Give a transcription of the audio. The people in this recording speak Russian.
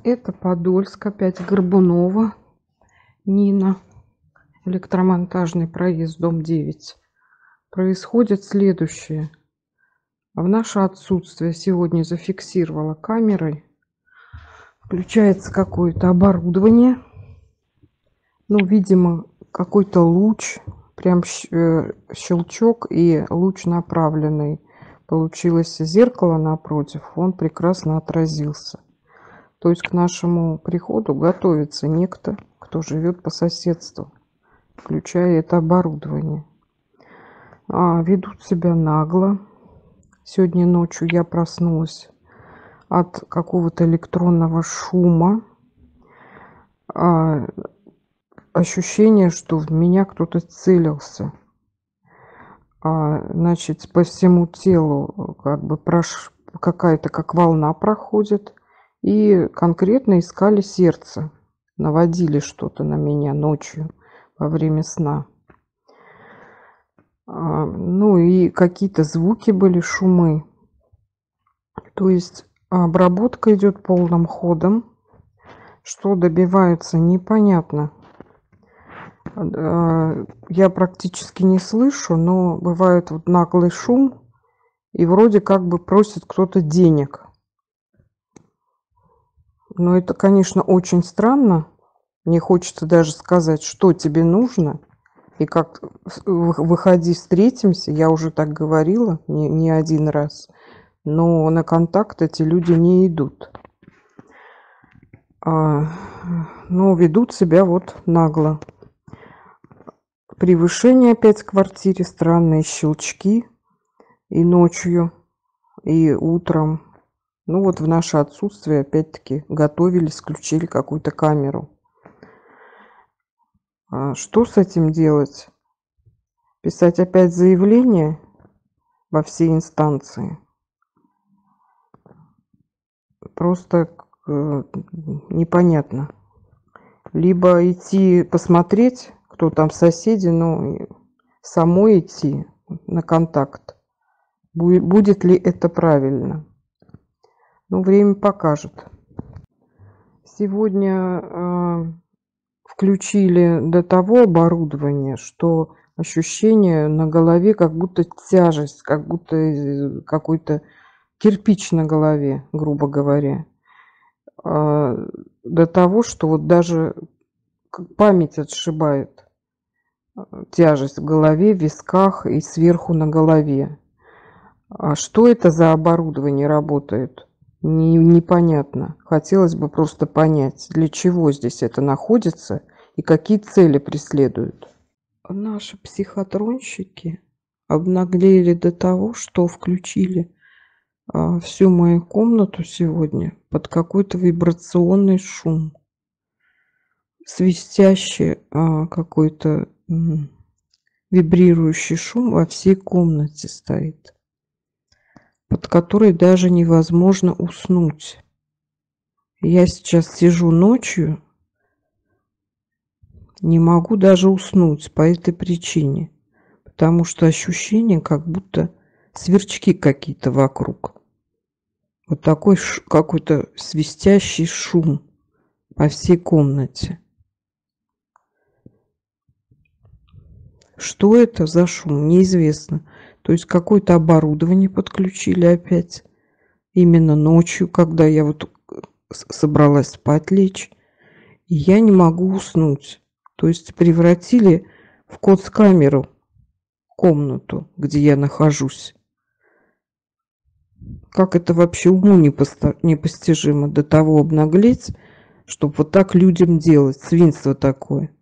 Это Подольск, опять Горбунова Нина, электромонтажный проезд, дом 9. Происходит следующее. В наше отсутствие сегодня зафиксировала камерой. Включается какое-то оборудование. Ну, видимо, какой-то луч, прям щелчок и луч направленный. Получилось зеркало напротив, он прекрасно отразился. То есть к нашему приходу готовится некто, кто живет по соседству, включая это оборудование. Ведут себя нагло. Сегодня ночью я проснулась от какого-то электронного шума. Ощущение, что в меня кто-то целился. Значит, по всему телу как бы какая-то как волна проходит. И конкретно искали сердце. Наводили что-то на меня ночью во время сна. Ну и какие-то звуки были, шумы. То есть обработка идет полным ходом. Что добивается, непонятно. Я практически не слышу, но бывает вот наглый шум. И вроде как бы просит кто-то денег. Но это, конечно, очень странно. Мне хочется даже сказать, что тебе нужно. И как выходи, встретимся. Я уже так говорила не один раз. Но на контакт эти люди не идут. Но ведут себя вот нагло. Превышение опять в квартире. Странные щелчки. И ночью, и утром. Ну вот в наше отсутствие опять-таки готовились, включили какую-то камеру. Что с этим делать? Писать опять заявление во все инстанции? Просто непонятно. Либо идти посмотреть, кто там соседи, но самой идти на контакт. Будет ли это правильно? Ну, время покажет. Сегодня включили до того оборудование, что ощущение на голове, как будто тяжесть, как будто какой-то кирпич на голове, грубо говоря. До того, что вот даже память отшибает. Тяжесть в голове, в висках и сверху на голове. Что это за оборудование работает? Непонятно. Хотелось бы просто понять, для чего здесь это находится и какие цели преследуют. Наши психотронщики обнаглели до того, что включили всю мою комнату сегодня под какой-то вибрационный шум. Свистящий какой-то вибрирующий шум во всей комнате стоит, под который даже невозможно уснуть. Я сейчас сижу ночью, не могу даже уснуть по этой причине, потому что ощущение, как будто сверчки какие-то вокруг. Вот такой какой-то свистящий шум по всей комнате. Что это за шум, неизвестно. То есть какое-то оборудование подключили опять. Именно ночью, когда я вот собралась спать лечь. И я не могу уснуть. То есть превратили в кунсткамеру комнату, где я нахожусь. Как это вообще уму непостижимо до того обнаглеть, чтобы вот так людям делать. Свинство такое.